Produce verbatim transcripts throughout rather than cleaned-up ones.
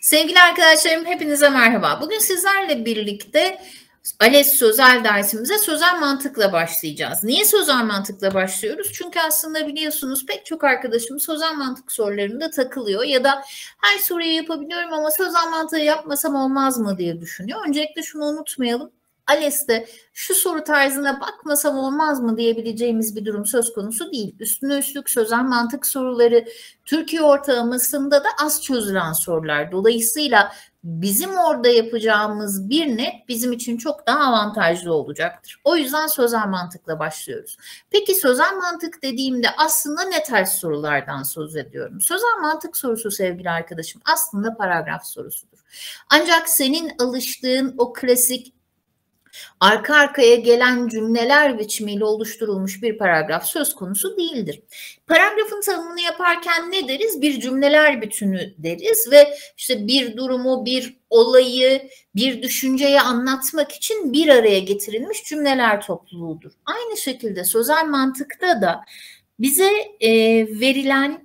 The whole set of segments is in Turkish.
Sevgili arkadaşlarım, hepinize merhaba. Bugün sizlerle birlikte ALES sözel dersimize sözel mantıkla başlayacağız. Niye sözel mantıkla başlıyoruz? Çünkü aslında biliyorsunuz pek çok arkadaşım sözel mantık sorularında takılıyor ya da her soruyu yapabiliyorum ama sözel mantığı yapmasam olmaz mı diye düşünüyor. Öncelikle şunu unutmayalım. ALES'te şu soru tarzına bakmasam olmaz mı diyebileceğimiz bir durum söz konusu değil. Üstüne üstlük sözel mantık soruları Türkiye ortalamasında da az çözülen sorular. Dolayısıyla bizim orada yapacağımız bir net bizim için çok daha avantajlı olacaktır. O yüzden sözel mantıkla başlıyoruz. Peki sözel mantık dediğimde aslında ne tarz sorulardan söz ediyorum? Sözel mantık sorusu sevgili arkadaşım aslında paragraf sorusudur. Ancak senin alıştığın o klasik arka arkaya gelen cümleler biçimiyle oluşturulmuş bir paragraf söz konusu değildir. Paragrafın tanımını yaparken ne deriz? Bir cümleler bütünü deriz ve işte bir durumu, bir olayı, bir düşünceyi anlatmak için bir araya getirilmiş cümleler topluluğudur. Aynı şekilde sözel mantıkta da bize e, verilen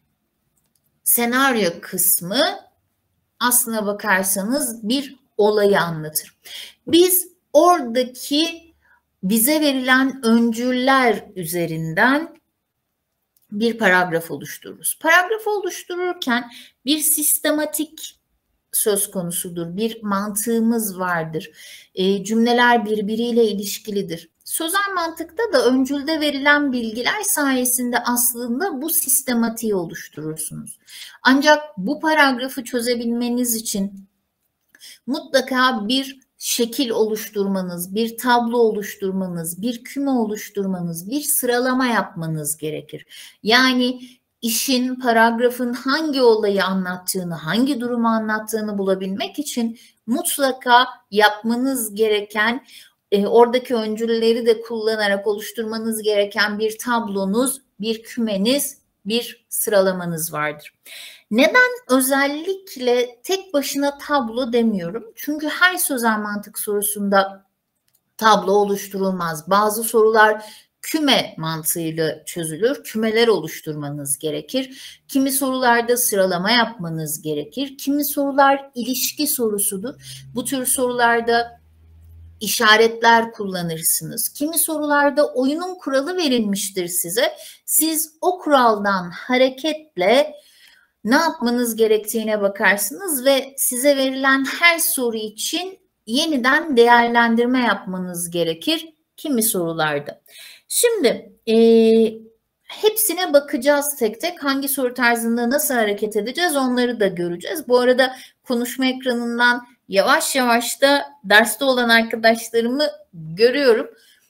senaryo kısmı aslına bakarsanız bir olayı anlatır. Biz oradaki bize verilen öncüller üzerinden bir paragraf oluştururuz. Paragrafı oluştururken bir sistematik söz konusudur. Bir mantığımız vardır. E, cümleler birbiriyle ilişkilidir. Sözel mantıkta da öncülde verilen bilgiler sayesinde aslında bu sistematiği oluşturursunuz. Ancak bu paragrafı çözebilmeniz için mutlaka bir şekil oluşturmanız, bir tablo oluşturmanız, bir küme oluşturmanız, bir sıralama yapmanız gerekir. Yani işin, paragrafın hangi olayı anlattığını, hangi durumu anlattığını bulabilmek için mutlaka yapmanız gereken, e, oradaki öncülleri de kullanarak oluşturmanız gereken bir tablonuz, bir kümeniz, bir sıralamanız vardır. Neden özellikle tek başına tablo demiyorum? Çünkü her sözel mantık sorusunda tablo oluşturulmaz. Bazı sorular küme mantığıyla çözülür. Kümeler oluşturmanız gerekir. Kimi sorularda sıralama yapmanız gerekir. Kimi sorular ilişki sorusudur. Bu tür sorularda işaretler kullanırsınız. Kimi sorularda oyunun kuralı verilmiştir size. Siz o kuraldan hareketle ne yapmanız gerektiğine bakarsınız ve size verilen her soru için yeniden değerlendirme yapmanız gerekir kimi sorularda. Şimdi e, hepsine bakacağız tek tek. Hangi soru tarzında nasıl hareket edeceğiz onları da göreceğiz. Bu arada konuşma ekranından yavaş yavaş da derste olan arkadaşlarımı görüyorum.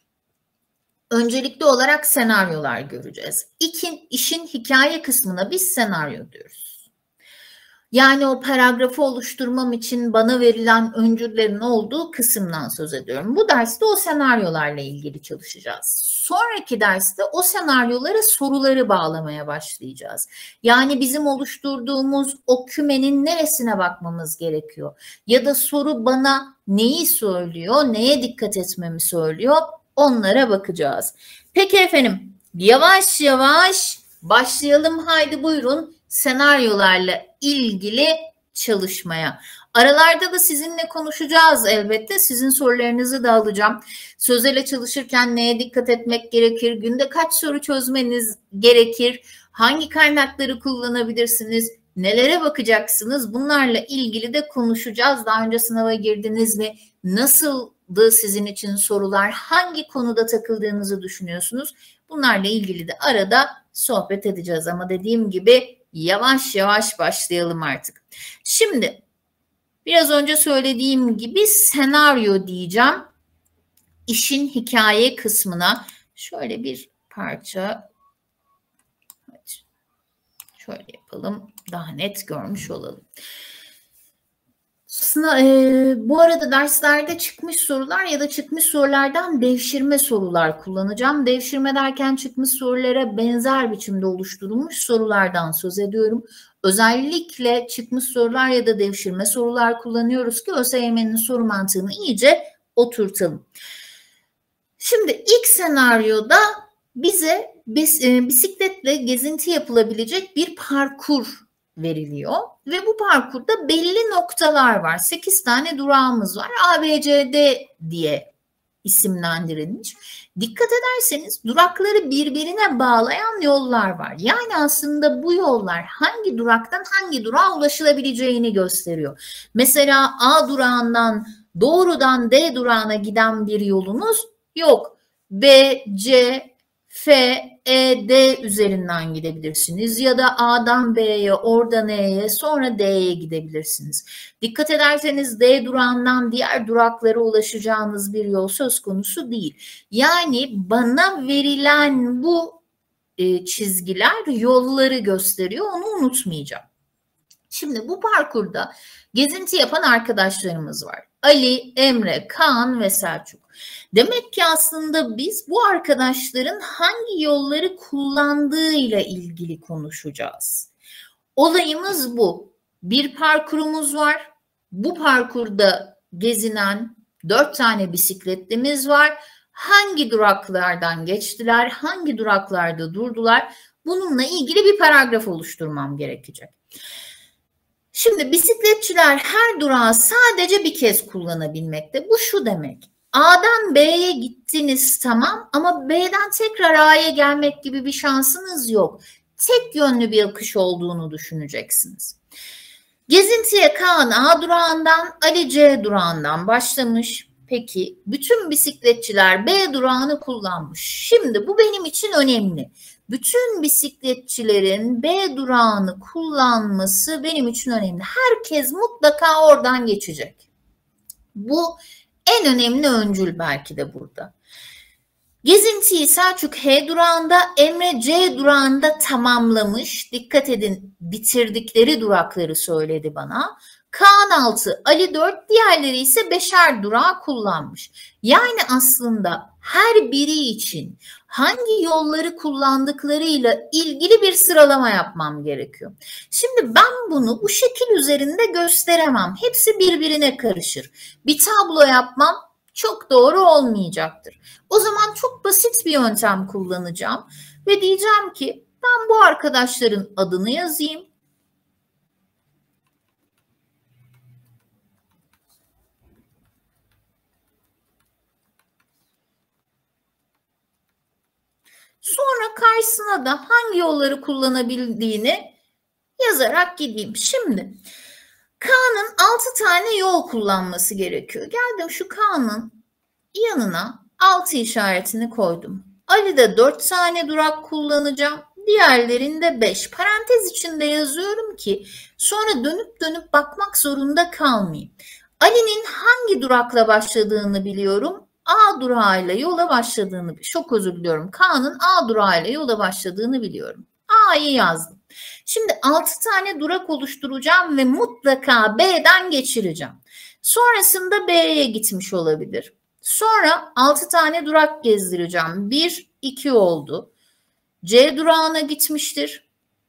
Öncelikli olarak senaryolar göreceğiz. İki, işin hikaye kısmına biz senaryo diyoruz. Yani o paragrafı oluşturmam için bana verilen öncüllerin olduğu kısımdan söz ediyorum. Bu derste o senaryolarla ilgili çalışacağız. Sonraki derste o senaryolara soruları bağlamaya başlayacağız. Yani bizim oluşturduğumuz o kümenin neresine bakmamız gerekiyor? Ya da soru bana neyi söylüyor, neye dikkat etmemi söylüyor? Onlara bakacağız. Peki efendim, yavaş yavaş başlayalım. Haydi buyurun senaryolarla ilgili çalışmaya. Aralarda da sizinle konuşacağız elbette. Sizin sorularınızı da alacağım. Sözele çalışırken neye dikkat etmek gerekir? Günde kaç soru çözmeniz gerekir? Hangi kaynakları kullanabilirsiniz? Nelere bakacaksınız? Bunlarla ilgili de konuşacağız. Daha önce sınava girdiniz mi? Nasıldı sizin için sorular? Hangi konuda takıldığınızı düşünüyorsunuz? Bunlarla ilgili de arada sohbet edeceğiz. Ama dediğim gibi yavaş yavaş başlayalım artık. Şimdi biraz önce söylediğim gibi senaryo diyeceğim. İşin hikaye kısmına şöyle bir parça şöyle yapalım. Daha net görmüş olalım. E, bu arada derslerde çıkmış sorular ya da çıkmış sorulardan devşirme sorular kullanacağım. Devşirme derken çıkmış sorulara benzer biçimde oluşturulmuş sorulardan söz ediyorum. Özellikle çıkmış sorular ya da devşirme sorular kullanıyoruz ki ÖSYM'nin soru mantığını iyice oturtalım. Şimdi ilk senaryoda bize bisikletle gezinti yapılabilecek bir parkur veriliyor. ve bu parkurda belli noktalar var. sekiz tane durağımız var. A, B, C, D diye isimlendirilmiş. Dikkat ederseniz durakları birbirine bağlayan yollar var. Yani aslında bu yollar hangi duraktan hangi durağa ulaşılabileceğini gösteriyor. Mesela A durağından doğrudan D durağına giden bir yolunuz yok. B, C, F, E, D üzerinden gidebilirsiniz ya da A'dan B'ye, oradan E'ye, sonra D'ye gidebilirsiniz. Dikkat ederseniz D durağından diğer duraklara ulaşacağınız bir yol söz konusu değil. Yani bana verilen bu e, çizgiler yolları gösteriyor, onu unutmayacağım. Şimdi bu parkurda gezinti yapan arkadaşlarımız var. Ali, Emre, Kaan ve Selçuk. Demek ki aslında biz bu arkadaşların hangi yolları kullandığıyla ilgili konuşacağız. Olayımız bu. Bir parkurumuz var. Bu parkurda gezinen dört tane bisikletlimiz var. Hangi duraklardan geçtiler, hangi duraklarda durdular? Bununla ilgili bir paragraf oluşturmam gerekecek. Şimdi bisikletçiler her durağı sadece bir kez kullanabilmekte. Bu şu demek. A'dan B'ye gittiniz tamam ama B'den tekrar A'ya gelmek gibi bir şansınız yok. Tek yönlü bir akış olduğunu düşüneceksiniz. Gezintiye Kaan A durağından, Ali C durağından başlamış. Peki bütün bisikletçiler B durağını kullanmış. Şimdi bu benim için önemli. Bütün bisikletçilerin B durağını kullanması benim için önemli. Herkes mutlaka oradan geçecek. Bu en önemli öncül belki de burada. Gezintiyi Selçuk H durağında, Emre C durağında tamamlamış. Dikkat edin, bitirdikleri durakları söyledi bana. Kaan altı, Ali dört, diğerleri ise beşer durağı kullanmış. Yani aslında her biri için hangi yolları kullandıklarıyla ilgili bir sıralama yapmam gerekiyor. Şimdi ben bunu bu şekil üzerinde gösteremem. Hepsi birbirine karışır. Bir tablo yapmam çok doğru olmayacaktır. O zaman çok basit bir yöntem kullanacağım ve diyeceğim ki ben bu arkadaşların adını yazayım. Sonra karşısına da hangi yolları kullanabildiğini yazarak gideyim. Şimdi Kaan'ın altı tane yol kullanması gerekiyor. Geldim şu Kaan'ın yanına altı işaretini koydum. Ali'de dört tane durak kullanacağım. Diğerlerinde beş. Parantez içinde yazıyorum ki sonra dönüp dönüp bakmak zorunda kalmayayım. Ali'nin hangi durakla başladığını biliyorum. A durağıyla yola başladığını, çok özür diliyorum. Kaan'ın A durağıyla yola başladığını biliyorum. A'yı yazdım. Şimdi altı tane durak oluşturacağım ve mutlaka B'den geçireceğim. Sonrasında B'ye gitmiş olabilir. Sonra altı tane durak gezdireceğim. bir, iki oldu. C durağına gitmiştir.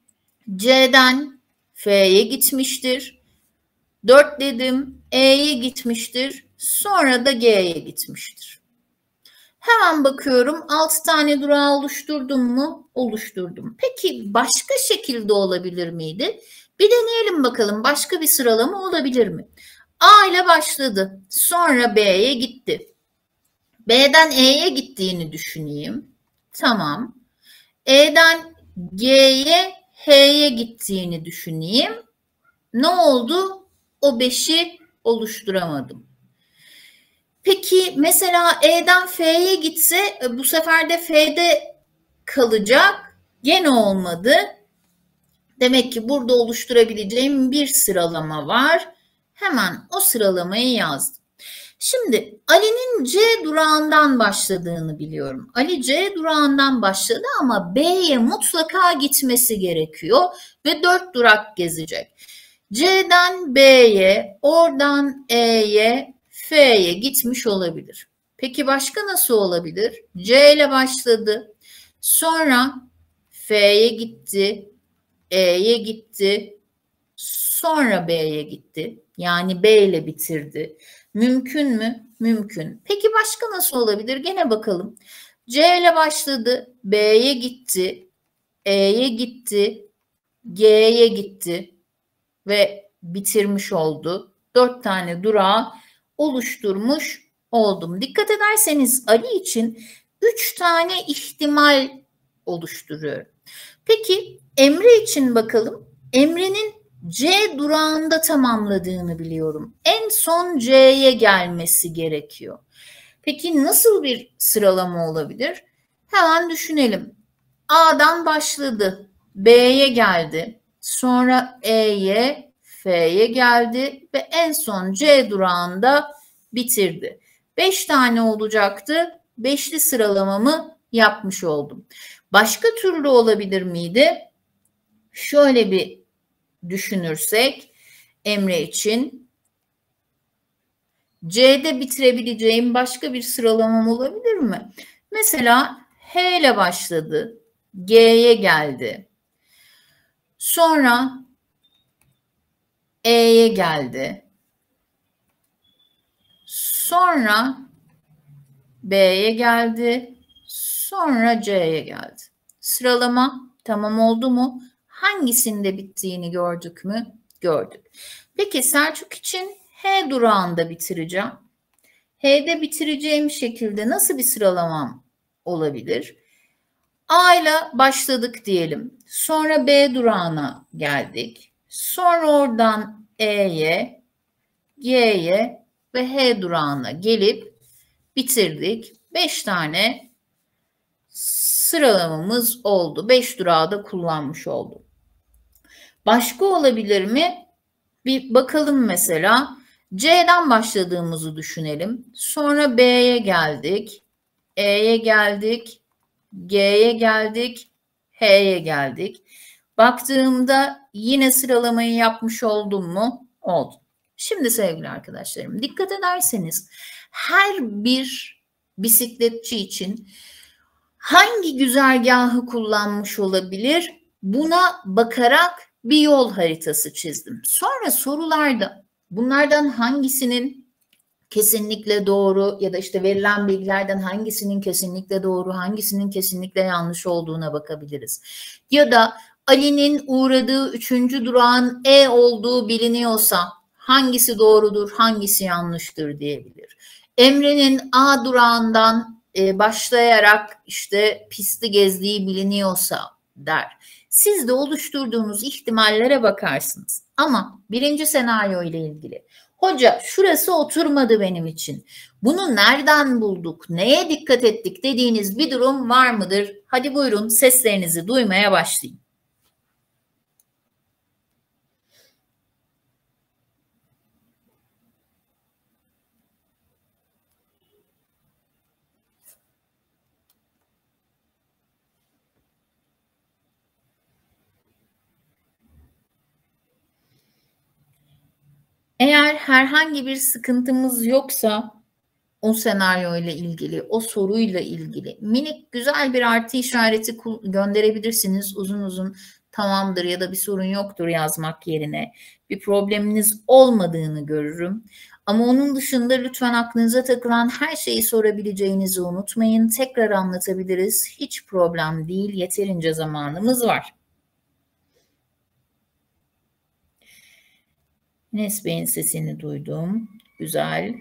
C'den F'ye gitmiştir. dört dedim. E'ye gitmiştir. Sonra da G'ye gitmiştir. Hemen bakıyorum altı tane durağı oluşturdum mu? Oluşturdum. Peki başka şekilde olabilir miydi? Bir deneyelim bakalım başka bir sıralama olabilir mi? A ile başladı. Sonra B'ye gitti. B'den E'ye gittiğini düşüneyim. Tamam. E'den G'ye, H'ye gittiğini düşüneyim. Ne oldu? O beşi oluşturamadım. Peki mesela E'den F'ye gitse bu sefer de F'de kalacak. Gene olmadı. Demek ki burada oluşturabileceğim bir sıralama var. Hemen o sıralamayı yazdım. Şimdi Ali'nin C durağından başladığını biliyorum. Ali C durağından başladı ama B'ye mutlaka gitmesi gerekiyor ve dört durak gezecek. C'den B'ye, oradan E'ye, F'ye gitmiş olabilir. Peki başka nasıl olabilir? C ile başladı. Sonra F'ye gitti, E'ye gitti, sonra B'ye gitti. Yani B ile bitirdi. Mümkün mü? Mümkün. Peki başka nasıl olabilir? Gene bakalım. C ile başladı, B'ye gitti, E'ye gitti, G'ye gitti. ve bitirmiş oldu. Dört tane durağı oluşturmuş oldum. Dikkat ederseniz Ali için üç tane ihtimal oluşturuyorum. Peki Emre için bakalım. Emre'nin C durağında tamamladığını biliyorum. En son C'ye gelmesi gerekiyor. Peki nasıl bir sıralama olabilir? Hemen düşünelim. A'dan başladı. B'ye geldi. Sonra E'ye, F'ye geldi ve en son C durağında bitirdi. Beş tane olacaktı. Beşli sıralamamı yapmış oldum. Başka türlü olabilir miydi? Şöyle bir düşünürsek Emre için C'de bitirebileceğim başka bir sıralamam olabilir mi? Mesela H ile başladı. G'ye geldi. Sonra E'ye geldi. Sonra B'ye geldi. Sonra C'ye geldi. Sıralama tamam oldu mu? Hangisinde bittiğini gördük mü? Gördük. Peki Selçuk için H durağında bitireceğim. H'de bitireceğim şekilde nasıl bir sıralamam olabilir? A ile başladık diyelim. Sonra B durağına geldik. Sonra oradan E'ye, G'ye ve H durağına gelip bitirdik. Beş tane sıralamamız oldu. Beş durağı da kullanmış oldum. Başka olabilir mi? Bir bakalım mesela. C'den başladığımızı düşünelim. Sonra B'ye geldik. E'ye geldik. G'ye geldik. H'ye geldik. Baktığımda yine sıralamayı yapmış oldum mu? Oldu. Şimdi sevgili arkadaşlarım, dikkat ederseniz her bir bisikletçi için hangi güzergahı kullanmış olabilir? Buna bakarak bir yol haritası çizdim. Sonra sorularda bunlardan hangisinin kesinlikle doğru ya da işte verilen bilgilerden hangisinin kesinlikle doğru, hangisinin kesinlikle yanlış olduğuna bakabiliriz. Ya da Ali'nin uğradığı üçüncü durağın E olduğu biliniyorsa hangisi doğrudur, hangisi yanlıştır diyebilir. Emre'nin A durağından e, başlayarak işte pisti gezdiği biliniyorsa der. Siz de oluşturduğunuz ihtimallere bakarsınız. Ama birinci senaryo ile ilgili hoca şurası oturmadı benim için. Bunu nereden bulduk, neye dikkat ettik dediğiniz bir durum var mıdır? Hadi buyurun seslerinizi duymaya başlayın. Eğer herhangi bir sıkıntımız yoksa o senaryo ile ilgili, o soruyla ilgili minik güzel bir artı işareti gönderebilirsiniz. Uzun uzun tamamdır ya da bir sorun yoktur yazmak yerine. Bir probleminiz olmadığını görürüm. Ama onun dışında lütfen aklınıza takılan her şeyi sorabileceğinizi unutmayın. Tekrar anlatabiliriz. Hiç problem değil. Yeterince zamanımız var. Enes Bey'in sesini duydum. Güzel.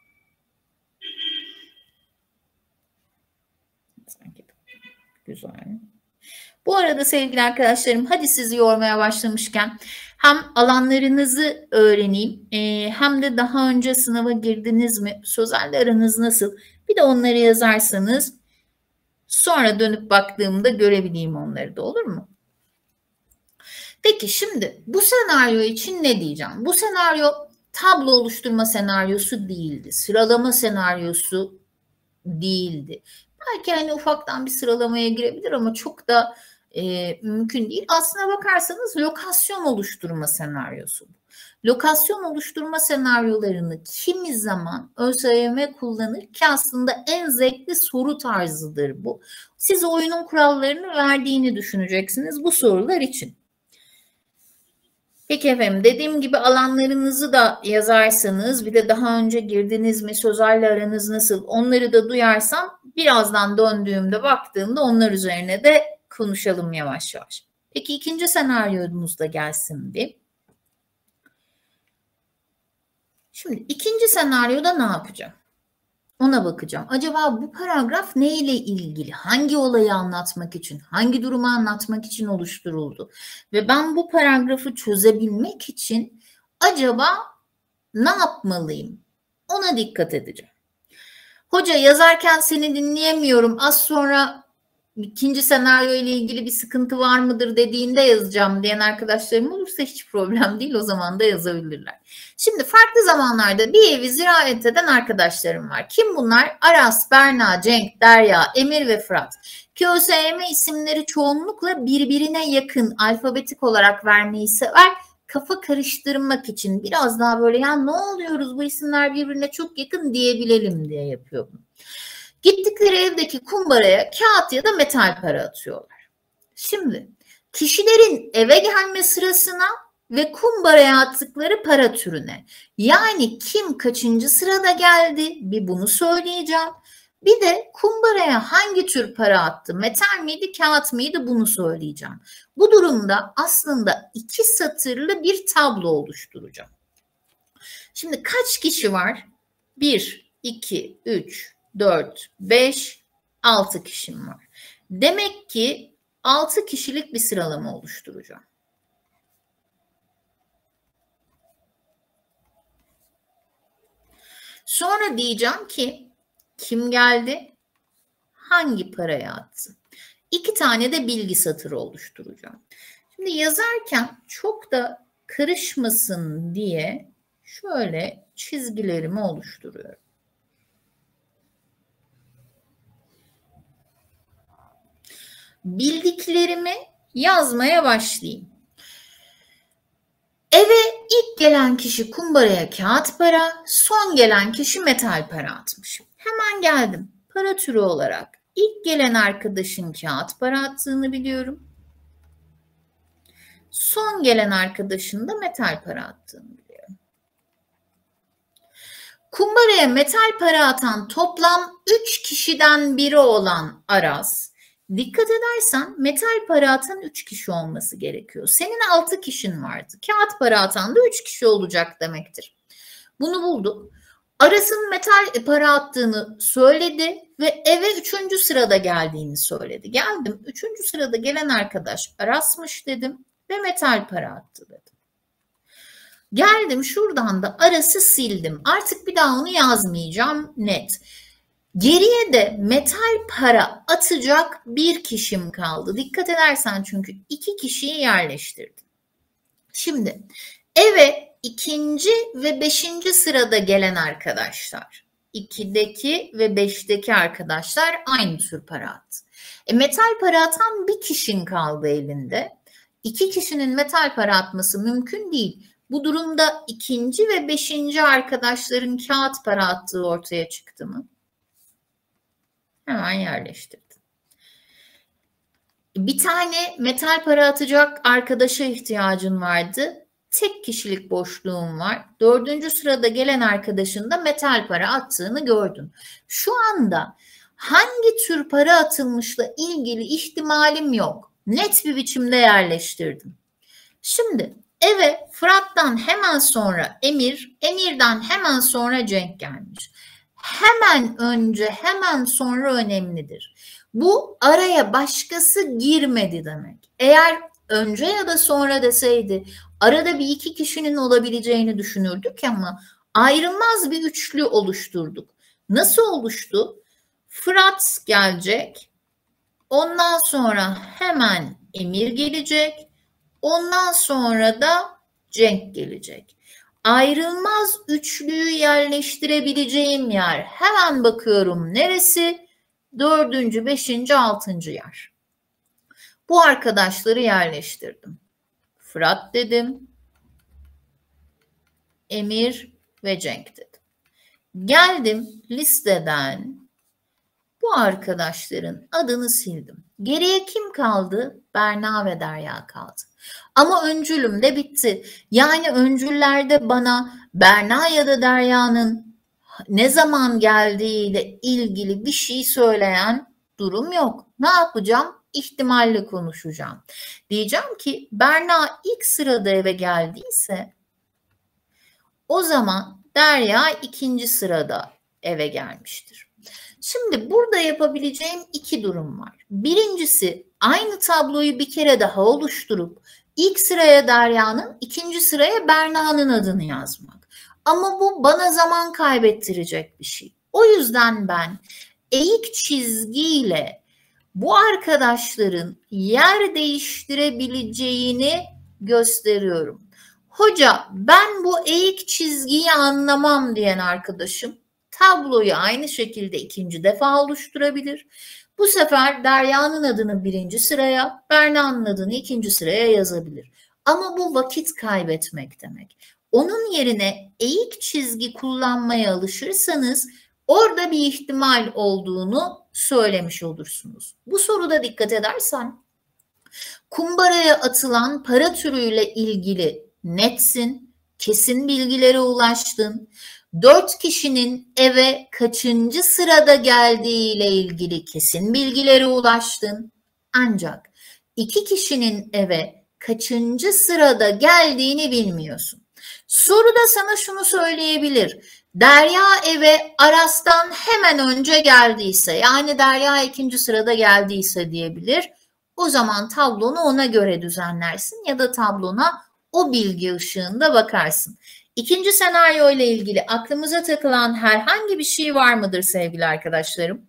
Güzel. Bu arada sevgili arkadaşlarım, hadi sizi yormaya başlamışken hem alanlarınızı öğreneyim e, hem de daha önce sınava girdiniz mi? Sözelle aranız nasıl? Bir de onları yazarsanız sonra dönüp baktığımda görebileyim onları da, olur mu? Peki şimdi bu senaryo için ne diyeceğim? Bu senaryo tablo oluşturma senaryosu değildi. Sıralama senaryosu değildi. Belki hani ufaktan bir sıralamaya girebilir ama çok da e, mümkün değil. Aslına bakarsanız lokasyon oluşturma senaryosu. Lokasyon oluşturma senaryolarını kimi zaman ÖSYM kullanır ki aslında en zevkli soru tarzıdır bu. Siz oyunun kurallarını verdiğini düşüneceksiniz bu sorular için. Peki efendim, dediğim gibi alanlarınızı da yazarsanız, bir de daha önce girdiniz mi, sözelle aranız nasıl, onları da duyarsam birazdan döndüğümde baktığımda onlar üzerine de konuşalım yavaş yavaş. Peki ikinci senaryomuz da gelsin bir. Şimdi ikinci senaryoda ne yapacağım? Ona bakacağım. Acaba bu paragraf neyle ilgili? Hangi olayı anlatmak için, hangi durumu anlatmak için oluşturuldu? Ve ben bu paragrafı çözebilmek için acaba ne yapmalıyım? Ona dikkat edeceğim. Hoca yazarken seni dinleyemiyorum. Az sonra ikinci senaryo ile ilgili bir sıkıntı var mıdır dediğinde yazacağım diyen arkadaşlarım olursa hiç problem değil. O zaman da yazabilirler. Şimdi farklı zamanlarda bir evi ziyaret eden arkadaşlarım var. Kim bunlar? Aras, Berna, Cenk, Derya, Emir ve Fırat. КÖSYM isimleri çoğunlukla birbirine yakın alfabetik olarak vermeyi sever. Kafa karıştırmak için biraz daha böyle ya ne oluyoruz bu isimler birbirine çok yakın diyebilelim diye yapıyor bunu. Gittikleri evdeki kumbaraya kağıt ya da metal para atıyorlar. Şimdi kişilerin eve gelme sırasına ve kumbaraya attıkları para türüne. Yani kim kaçıncı sırada geldi bir bunu söyleyeceğim. Bir de kumbaraya hangi tür para attı? Metal miydi, kağıt mıydı? Bunu söyleyeceğim. Bu durumda aslında iki satırlı bir tablo oluşturacağım. Şimdi kaç kişi var? bir, iki, üç, dört, beş, altı kişim var. Demek ki altı kişilik bir sıralama oluşturacağım. Sonra diyeceğim ki kim geldi? Hangi paraya attı? İki tane de bilgi satırı oluşturacağım. Şimdi yazarken çok da karışmasın diye şöyle çizgilerimi oluşturuyorum. Bildiklerimi yazmaya başlayayım. Eve ilk gelen kişi kumbaraya kağıt para, son gelen kişi metal para atmış. Hemen geldim. Para türü olarak ilk gelen arkadaşın kağıt para attığını biliyorum. Son gelen arkadaşın da metal para attığını biliyorum. Kumbaraya metal para atan toplam üç kişiden biri olan Aras, dikkat edersen metal para atan üç kişi olması gerekiyor. Senin altı kişin vardı. Kağıt para atan da üç kişi olacak demektir. Bunu bulduk. Aras'ın metal para attığını söyledi ve eve üçüncü sırada geldiğini söyledi. Geldim üçüncü sırada gelen arkadaş Aras'mış dedim ve metal para attı dedim. Geldim şuradan da Aras'ı sildim. Artık bir daha onu yazmayacağım net. Geriye de metal para atacak bir kişim kaldı. Dikkat edersen çünkü iki kişiyi yerleştirdim. Şimdi eve ikinci ve beşinci sırada gelen arkadaşlar. ikideki ve beşteki arkadaşlar aynı tür para attı. E, metal para atan bir kişinin kaldı elinde. İki kişinin metal para atması mümkün değil. Bu durumda ikinci ve beşinci arkadaşların kağıt para attığı ortaya çıktı mı? Hemen yerleştirdim. Bir tane metal para atacak arkadaşa ihtiyacın vardı. Tek kişilik boşluğum var. Dördüncü sırada gelen arkadaşın da metal para attığını gördüm. Şu anda hangi tür para atılmışla ilgili ihtimalim yok. Net bir biçimde yerleştirdim. Şimdi eve Fırat'tan hemen sonra Emir, Emir'den hemen sonra Cenk gelmiş. Hemen önce, hemen sonra önemlidir. Bu araya başkası girmedi demek. Eğer önce ya da sonra deseydi arada bir iki kişinin olabileceğini düşünürdük ama ayrılmaz bir üçlü oluşturduk. Nasıl oluştu? Fırat gelecek. Ondan sonra hemen Emir gelecek. Ondan sonra da Cenk gelecek. Ayrılmaz üçlüyü yerleştirebileceğim yer. Hemen bakıyorum neresi? Dördüncü, beşinci, altıncı yer. Bu arkadaşları yerleştirdim. Fırat dedim. Emir ve Cenk dedim. Geldim listeden bu arkadaşların adını sildim. Geriye kim kaldı? Berna ve Derya kaldı. Ama öncülüm de bitti. Yani öncüllerde bana Berna ya da Derya'nın ne zaman geldiğiyle ilgili bir şey söyleyen durum yok. Ne yapacağım? İhtimalle konuşacağım. Diyeceğim ki Berna ilk sırada eve geldiyse o zaman Derya ikinci sırada eve gelmiştir. Şimdi burada yapabileceğim iki durum var. Birincisi aynı tabloyu bir kere daha oluşturup ilk sıraya Derya'nın, ikinci sıraya Berna'nın adını yazmak. Ama bu bana zaman kaybettirecek bir şey. O yüzden ben eğik çizgiyle bu arkadaşların yer değiştirebileceğini gösteriyorum. Hoca ben bu eğik çizgiyi anlamam diyen arkadaşım tabloyu aynı şekilde ikinci defa oluşturabilir. Bu sefer Derya'nın adını birinci sıraya, Berna'nın adını ikinci sıraya yazabilir. Ama bu vakit kaybetmek demek. Onun yerine eğik çizgi kullanmaya alışırsanız orada bir ihtimal olduğunu söylemiş olursunuz. Bu soruda dikkat edersen kumbaraya atılan para türüyle ilgili netsin, kesin bilgilere ulaştın. Dört kişinin eve kaçıncı sırada geldiği ile ilgili kesin bilgilere ulaştın. Ancak iki kişinin eve kaçıncı sırada geldiğini bilmiyorsun. Soruda sana şunu söyleyebilir. Derya eve Aras'tan hemen önce geldiyse, yani Derya ikinci sırada geldiyse diyebilir. O zaman tablonu ona göre düzenlersin ya da tablona o bilgi ışığında bakarsın. İkinci senaryo ile ilgili aklımıza takılan herhangi bir şey var mıdır sevgili arkadaşlarım?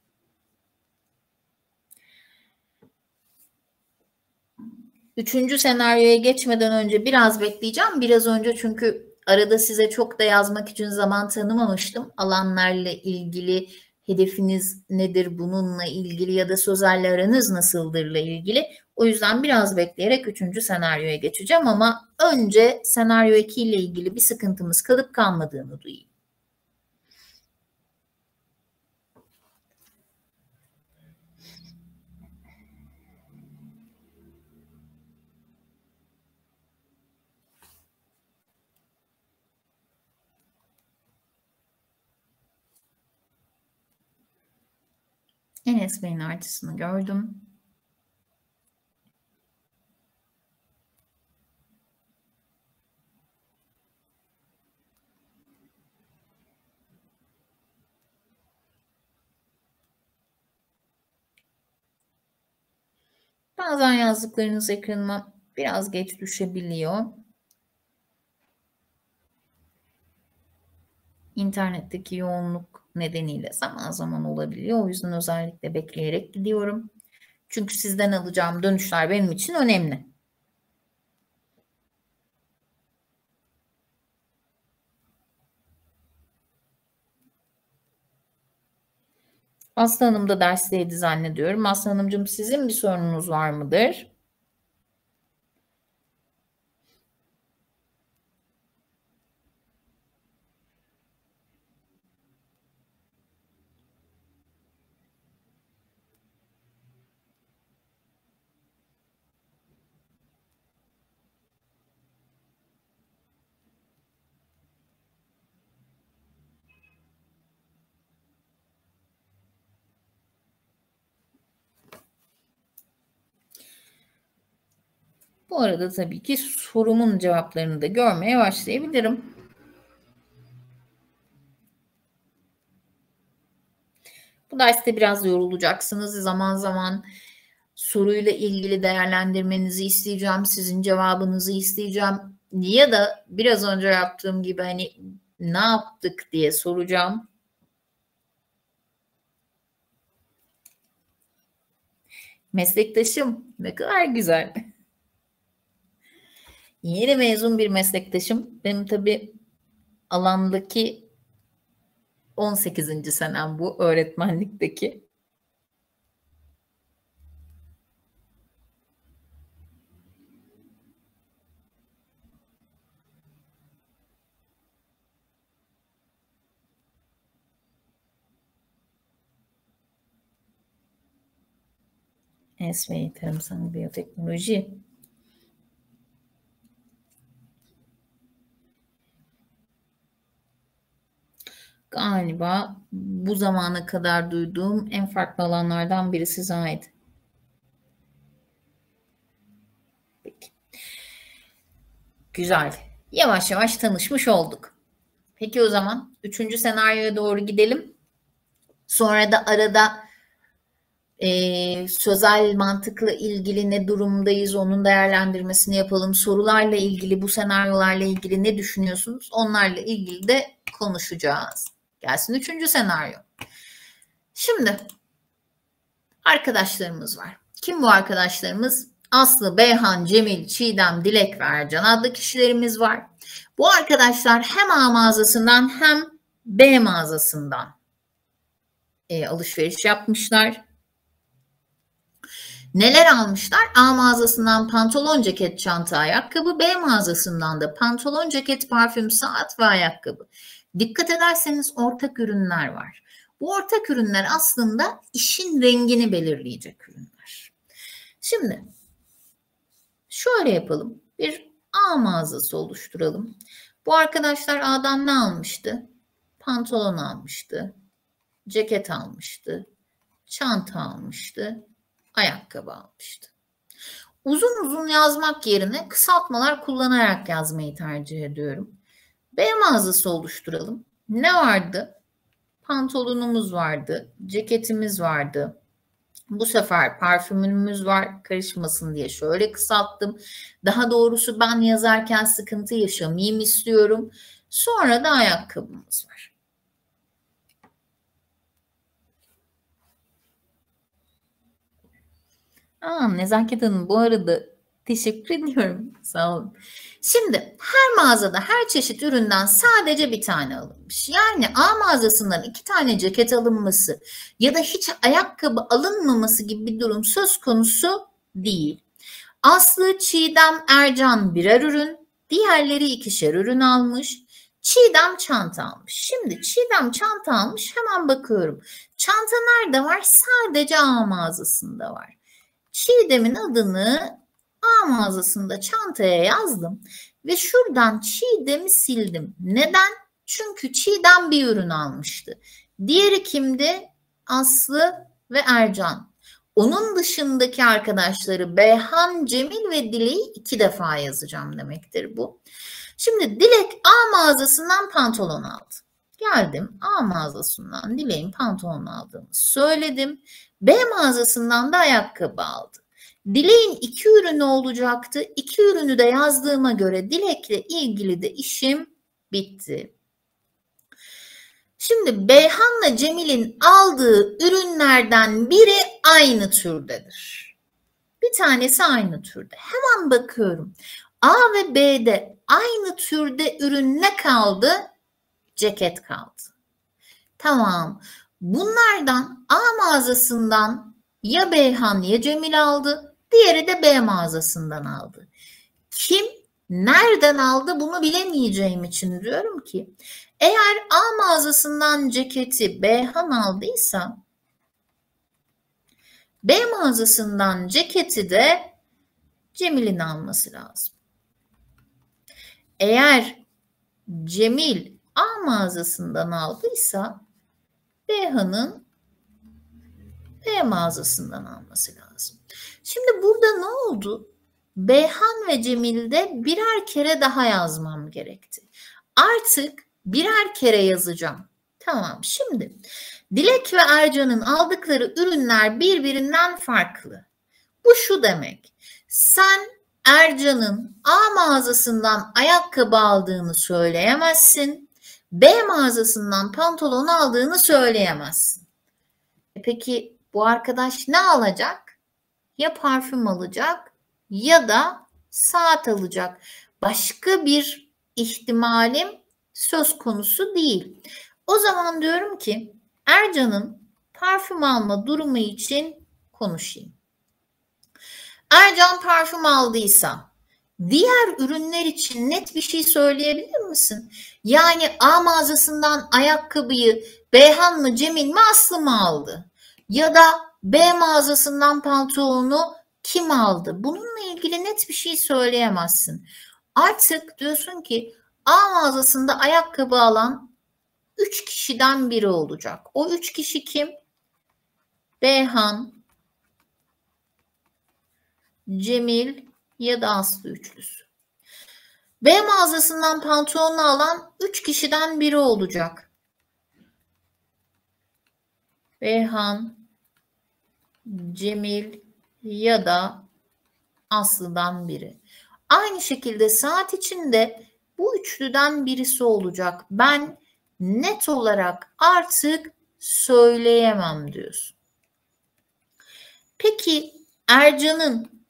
Üçüncü senaryoya geçmeden önce biraz bekleyeceğim. Biraz önce çünkü arada size çok da yazmak için zaman tanımamıştım. Alanlarla ilgili hedefiniz nedir bununla ilgili ya da sözelle aranız nasıldırla ilgili. O yüzden biraz bekleyerek üçüncü senaryoya geçeceğim ama önce senaryo iki ile ilgili bir sıkıntımız kalıp kalmadığını duyayım. Enes Bey'in artısını gördüm. Bazen yazdıklarınız ekranıma biraz geç düşebiliyor. İnternetteki yoğunluk nedeniyle zaman zaman olabiliyor. O yüzden özellikle bekleyerek gidiyorum. Çünkü sizden alacağım dönüşler benim için önemli. Aslı Hanım da dersteydi zannediyorum. Aslı Hanımcığım sizin bir sorunuz var mıdır? Bu arada tabii ki sorumun cevaplarını da görmeye başlayabilirim. Bu derste biraz yorulacaksınız. Zaman zaman soruyla ilgili değerlendirmenizi isteyeceğim. Sizin cevabınızı isteyeceğim. Ya da biraz önce yaptığım gibi hani ne yaptık diye soracağım. Meslektaşım ne kadar güzel. Yeni mezun bir meslektaşım. Benim tabii alandaki on sekizinci senem bu öğretmenlikteki. E S V Tarımsal Biyoteknoloji. Galiba bu zamana kadar duyduğum en farklı alanlardan birisi Zahid. Peki. Güzel. Yavaş yavaş tanışmış olduk. Peki o zaman üçüncü senaryoya doğru gidelim. Sonra da arada e, sözel mantıkla ilgili ne durumdayız onun değerlendirmesini yapalım. Sorularla ilgili, bu senaryolarla ilgili ne düşünüyorsunuz? Onlarla ilgili de konuşacağız. Gelsin üçüncü senaryo. Şimdi arkadaşlarımız var. Kim bu arkadaşlarımız? Aslı, Beyhan, Cemil, Çiğdem, Dilek ve Ercan adlı kişilerimiz var. Bu arkadaşlar hem A mağazasından hem B mağazasından e, alışveriş yapmışlar. Neler almışlar? A mağazasından pantolon, ceket, çanta, ayakkabı. B mağazasından da pantolon, ceket, parfüm, saat ve ayakkabı. Dikkat ederseniz ortak ürünler var. Bu ortak ürünler aslında işin rengini belirleyecek ürünler. Şimdi şöyle yapalım. Bir A mağazası oluşturalım. Bu arkadaşlar A'dan ne almıştı? Pantolon almıştı. Ceket almıştı. Çanta almıştı. Ayakkabı almıştı. Uzun uzun yazmak yerine kısaltmalar kullanarak yazmayı tercih ediyorum. B mağazası oluşturalım. Ne vardı? Pantolonumuz vardı. Ceketimiz vardı. Bu sefer parfümümüz var, karışmasın diye şöyle kısalttım. Daha doğrusu ben yazarken sıkıntı yaşamayayım istiyorum. Sonra da ayakkabımız var. Aa, Nezaket Hanım bu arada teşekkür ediyorum. Sağ olun. Şimdi her mağazada her çeşit üründen sadece bir tane alınmış. Yani A mağazasından iki tane ceket alınması ya da hiç ayakkabı alınmaması gibi bir durum söz konusu değil. Aslı, Çiğdem, Ercan birer ürün, diğerleri ikişer ürün almış. Çiğdem çanta almış. Şimdi Çiğdem çanta almış, hemen bakıyorum. Çanta nerede var? Sadece A mağazasında var. Çiğdem'in adını A mağazasında çantaya yazdım ve şuradan Çiğdem'i sildim. Neden? Çünkü Çiğdem bir ürün almıştı. Diğeri kimdi? Aslı ve Ercan. Onun dışındaki arkadaşları Beyhan, Cemil ve Dilek'i iki defa yazacağım demektir bu. Şimdi Dilek A mağazasından pantolon aldı. Geldim A mağazasından Dilek'in pantolon aldığını söyledim. B mağazasından da ayakkabı aldı. Dilek'in iki ürünü olacaktı. İki ürünü de yazdığıma göre Dilek'le ilgili de işim bitti. Şimdi Beyhan'la Cemil'in aldığı ürünlerden biri aynı türdedir. Bir tanesi aynı türde. Hemen bakıyorum. A ve B'de aynı türde ürün ne kaldı? Ceket kaldı. Tamam. Bunlardan A mağazasından ya Beyhan ya Cemil aldı. Diğeri de B mağazasından aldı. Kim nereden aldı bunu bilemeyeceğim için diyorum ki eğer A mağazasından ceketi Beyhan aldıysa B mağazasından ceketi de Cemil'in alması lazım. Eğer Cemil A mağazasından aldıysa Beyhan'ın B mağazasından alması lazım. Şimdi burada ne oldu? Beyhan ve Cemil'de birer kere daha yazmam gerekti. Artık birer kere yazacağım. Tamam, şimdi Dilek ve Ercan'ın aldıkları ürünler birbirinden farklı. Bu şu demek. Sen Ercan'ın A mağazasından ayakkabı aldığını söyleyemezsin. B mağazasından pantolon aldığını söyleyemezsin. E peki bu arkadaş ne alacak? Ya parfüm alacak ya da saat alacak. Başka bir ihtimalim söz konusu değil. O zaman diyorum ki Ercan'ın parfüm alma durumu için konuşayım. Ercan parfüm aldıysa diğer ürünler için net bir şey söyleyebilir misin? Yani A mağazasından ayakkabıyı Beyhan mı, Cemil mi, Aslı mı aldı? Ya da B mağazasından pantolonu kim aldı? Bununla ilgili net bir şey söyleyemezsin. Artık diyorsun ki A mağazasında ayakkabı alan üç kişiden biri olacak. O üç kişi kim? Beyhan, Cemil ya da Aslı üçlüsü. B mağazasından pantolonu alan üç kişiden biri olacak. Beyhan, Cemil ya da Aslı'dan biri. Aynı şekilde saat içinde bu üçlüden birisi olacak. Ben net olarak artık söyleyemem diyorsun. Peki Ercan'ın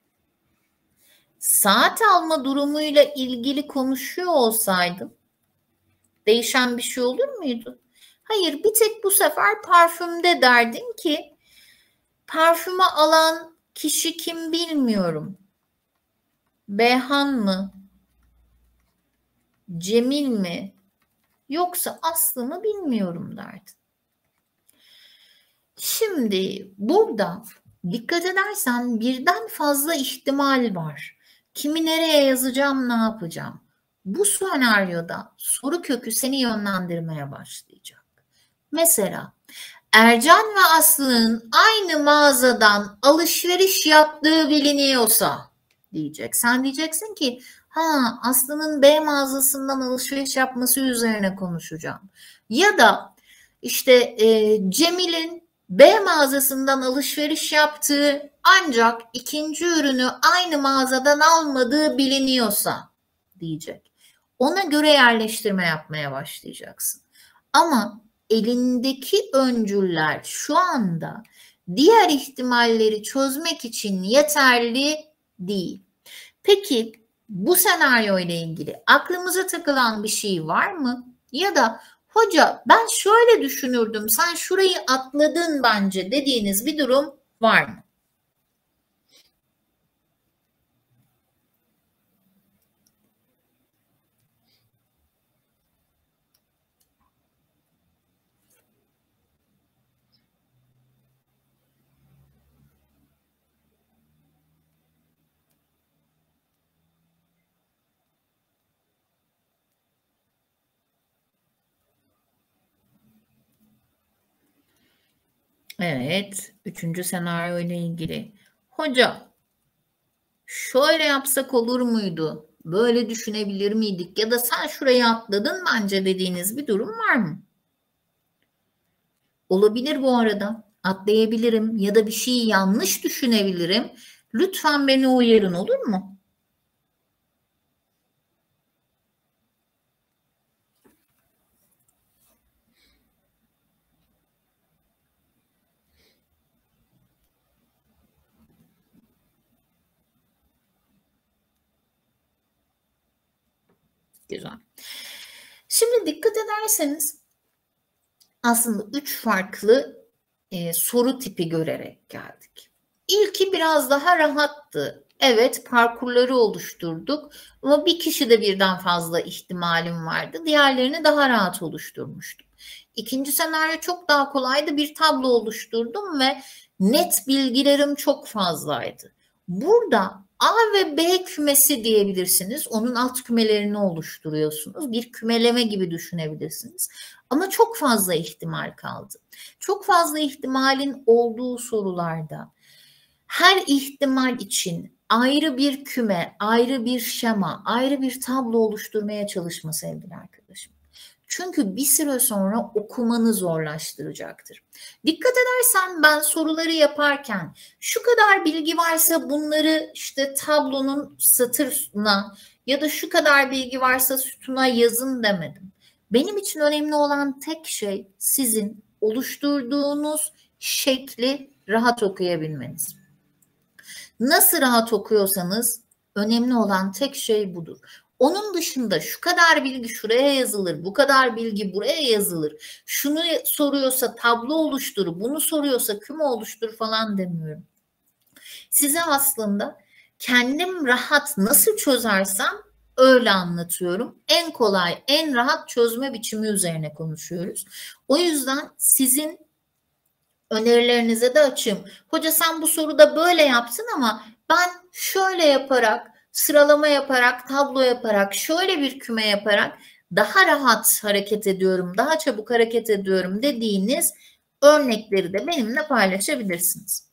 saat alma durumuyla ilgili konuşuyor olsaydın değişen bir şey olur muydu? Hayır, bir tek bu sefer parfümde derdin ki parfümü alan kişi kim bilmiyorum. Beyhan mı? Cemil mi? Yoksa Aslı mı bilmiyorum derdin. Şimdi burada dikkat edersen birden fazla ihtimal var. Kimi nereye yazacağım, ne yapacağım? Bu senaryoda soru kökü seni yönlendirmeye başlayacak. Mesela Ercan ve Aslı'nın aynı mağazadan alışveriş yaptığı biliniyorsa diyecek. Sen diyeceksin ki ha Aslı'nın B mağazasından alışveriş yapması üzerine konuşacağım. Ya da işte e, Cemil'in B mağazasından alışveriş yaptığı ancak ikinci ürünü aynı mağazadan almadığı biliniyorsa diyecek. Ona göre yerleştirme yapmaya başlayacaksın. Ama elindeki öncüller şu anda diğer ihtimalleri çözmek için yeterli değil. Peki bu senaryo ile ilgili aklımıza takılan bir şey var mı? Ya da hoca ben şöyle düşünürdüm, sen şurayı atladın bence dediğiniz bir durum var mı? Evet, üçüncü senaryo ile ilgili. Hoca, şöyle yapsak olur muydu? Böyle düşünebilir miydik? Ya da sen şurayı atladın bence dediğiniz bir durum var mı? Olabilir bu arada. Atlayabilirim ya da bir şeyi yanlış düşünebilirim. Lütfen beni uyarın, olur mu? Güzel. Şimdi dikkat ederseniz aslında üç farklı e, soru tipi görerek geldik. İlki biraz daha rahattı. Evet, parkurları oluşturduk ama bir kişide birden fazla ihtimalim vardı. Diğerlerini daha rahat oluşturmuştum. İkinci senaryo çok daha kolaydı. Bir tablo oluşturdum ve net bilgilerim çok fazlaydı. Burada A ve B kümesi diyebilirsiniz. Onun alt kümelerini oluşturuyorsunuz. Bir kümeleme gibi düşünebilirsiniz. Ama çok fazla ihtimal kaldı. Çok fazla ihtimalin olduğu sorularda her ihtimal için ayrı bir küme, ayrı bir şema, ayrı bir tablo oluşturmaya çalışma sevgili arkadaşım. Çünkü bir süre sonra okumanı zorlaştıracaktır. Dikkat edersen ben soruları yaparken şu kadar bilgi varsa bunları işte tablonun satırına ya da şu kadar bilgi varsa sütuna yazın demedim. Benim için önemli olan tek şey sizin oluşturduğunuz şekli rahat okuyabilmeniz. Nasıl rahat okuyorsanız önemli olan tek şey budur. Onun dışında şu kadar bilgi şuraya yazılır, bu kadar bilgi buraya yazılır. Şunu soruyorsa tablo oluştur, bunu soruyorsa küme oluştur falan demiyorum. Size aslında kendim rahat nasıl çözersem öyle anlatıyorum. En kolay, en rahat çözme biçimi üzerine konuşuyoruz. O yüzden sizin önerilerinize de açığım. Hoca sen bu soruda böyle yaptın ama ben şöyle yaparak, sıralama yaparak, tablo yaparak, şöyle bir küme yaparak daha rahat hareket ediyorum, daha çabuk hareket ediyorum dediğiniz örnekleri de benimle paylaşabilirsiniz.